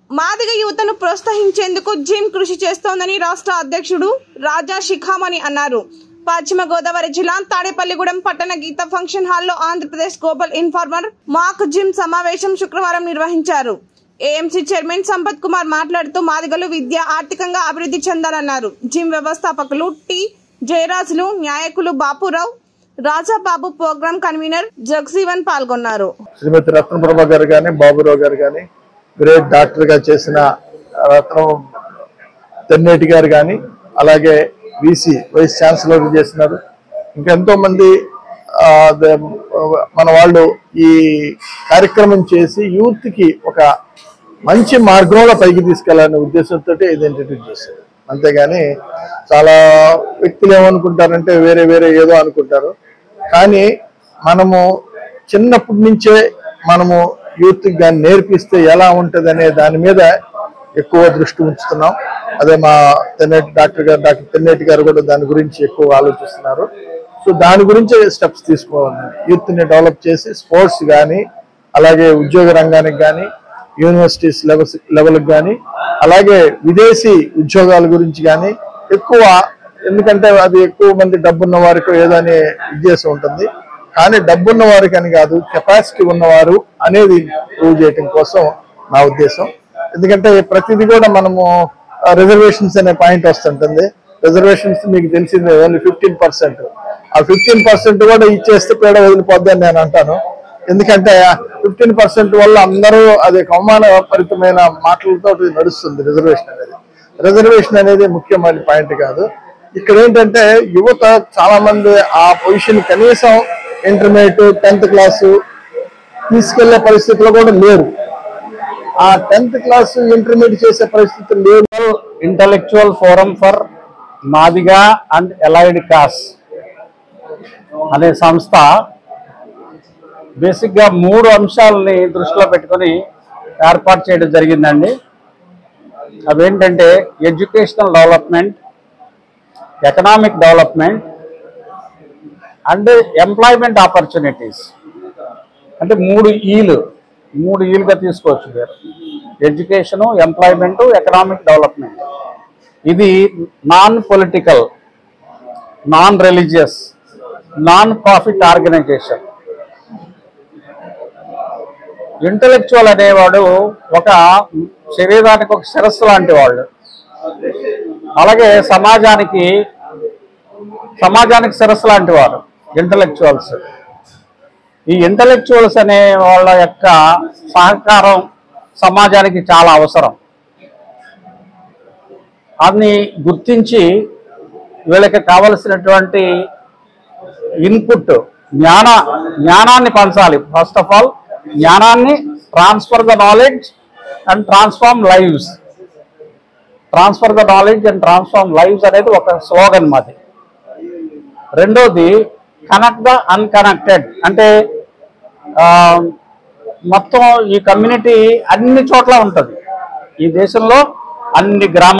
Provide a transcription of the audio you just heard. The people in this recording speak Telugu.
మాదిగ యువతను ప్రోత్సహించేందుకు జిమ్ కృషి చేస్తోందని రాష్ట్ర అధ్యక్షుడు రాజా శిఖామణి అన్నారు. పశ్చిమ గోదావరి జిల్లా తాడేపల్లిగూడెం పట్టణ గీత ఫంక్షన్ హాల్లో ఆంధ్రప్రదేశ్ గ్లోబల్ ఇన్ఫార్మర్ మాక్ జిమ్ సమావేశం శుక్రవారం నిర్వహించారు. ఏఎంసీ చైర్మన్ సంపత్ కుమార్ మాట్లాడుతూ మాదిగలు విద్య ఆర్థికంగా అభివృద్ధి చెందాలన్నారు. జిమ్ వ్యవస్థాపకులు టి జయరాజులు, నాయకులు బాపురావు, రాజాబాబు, ప్రోగ్రామ్ కన్వీనర్ జగజీవన్ పాల్గొన్నారు. శ్రీమతి రత్నప్రభ గారు కానీ, బాబురావు గారు కానీ, గ్రేట్ డాక్టర్ గా చేసిన రత్నం తెన్నేటి గారు కానీ, అలాగే వీసీ వైస్ ఛాన్సలర్ చేసినారు. ఇంకెంతో మంది మన వాళ్ళు ఈ కార్యక్రమం చేసి యూత్ కి ఒక మంచి మార్గంలో పైకి తీసుకెళ్లాలనే ఉద్దేశంతో ఇది ఇంట్రడ్యూస్ చేశారు. అంతేగాని చాలా వ్యక్తులు ఏమనుకుంటారంటే వేరే వేరే ఏదో అనుకుంటారు. కానీ మనము చిన్నప్పటి నుంచే మనము యూత్ కానీ నేర్పిస్తే ఎలా ఉంటుంది అనే దాని మీద ఎక్కువ దృష్టి ఉంచుతున్నాం. అదే మా డాక్టర్ తెన్నేటి గారు కూడా దాని గురించి ఎక్కువ ఆలోచిస్తున్నారు. సో దాని గురించే స్టెప్స్ తీసుకోవాలి. యూత్ ని డెవలప్ చేసి స్పోర్ట్స్ కానీ, అలాగే ఉద్యోగ రంగానికి కానీ, యూనివర్సిటీస్ లెవెల్కి కానీ, అలాగే విదేశీ ఉద్యోగాల గురించి కానీ ఎక్కువ, ఎందుకంటే అది ఎక్కువ మంది డబ్బున్న వారికి ఏదో అనే ఉద్దేశం ఉంటుంది. కానీ డబ్బున్న వారికి అని కాదు, కెపాసిటీ ఉన్నవారు అనేది ప్రూవ్ చేయడం కోసం నా ఉద్దేశం. ఎందుకంటే ప్రతిదీ కూడా మనము రిజర్వేషన్స్ అనే పాయింట్ వస్తుంటుంది. రిజర్వేషన్స్ మీకు తెలిసిందే ఓన్లీ 15%. ఆ 15% కూడా ఇచ్చేస్తే పేడ వదిలిపోద్ది అని నేను అంటాను. ఎందుకంటే 15% వల్ల అందరూ అది అవమానపరితమైన మాటలతో నడుస్తుంది రిజర్వేషన్ అనేది ముఖ్యమైన పాయింట్ కాదు. ఇక్కడ ఏంటంటే యువత చాలా మంది ఆ పొజిషన్ కనీసం ఇంటర్మీడియట్ 10th క్లాసు తీసుకెళ్లే పరిస్థితుల్లో కూడా లేరు. ఆ 10th క్లాసు ఇంటర్మీడియట్ చేసే పరిస్థితులు లేవు. Intellectual forum for Madiga and allied caste అనే సంస్థ బేసిక్గా 3 అంశాలని దృష్టిలో పెట్టుకొని ఏర్పాటు చేయడం జరిగిందండి. అవేంటంటే educational development, economic development and employment opportunities. అంటే 3 ఈలుగా తీసుకోవచ్చు మీరు: ఎడ్యుకేషను, ఎంప్లాయ్మెంట్, ఎకనామిక్ డెవలప్మెంట్. ఇది non political, non religious, non profit organisation. Intellectual అనేవాడు ఒక శరీరానికి ఒక శిరస్సు లాంటి వాళ్ళు. అలాగే సమాజానికి శిరస్సు లాంటి వారు ఇంటలెక్చువల్స్. ఈ ఇంటలెక్చువల్స్ అనే వాళ్ళ యొక్క సహకారం సమాజానికి చాలా అవసరం. అని గుర్తించి వీళ్ళకి కావలసినటువంటి ఇన్పుట్ జ్ఞానాన్ని పంచాలి. ఫస్ట్ ఆఫ్ ఆల్ జ్ఞానాన్ని, transfer the knowledge and transform lives. Transfer the knowledge and transform lives అనేది ఒక స్లోగన్ మాది. రెండోది కనెక్ట్ ద అన్కనెక్టెడ్. అంటే మొత్తం ఈ కమ్యూనిటీ అన్ని చోట్ల ఉంటుంది. ఈ దేశంలో అన్ని గ్రామాలు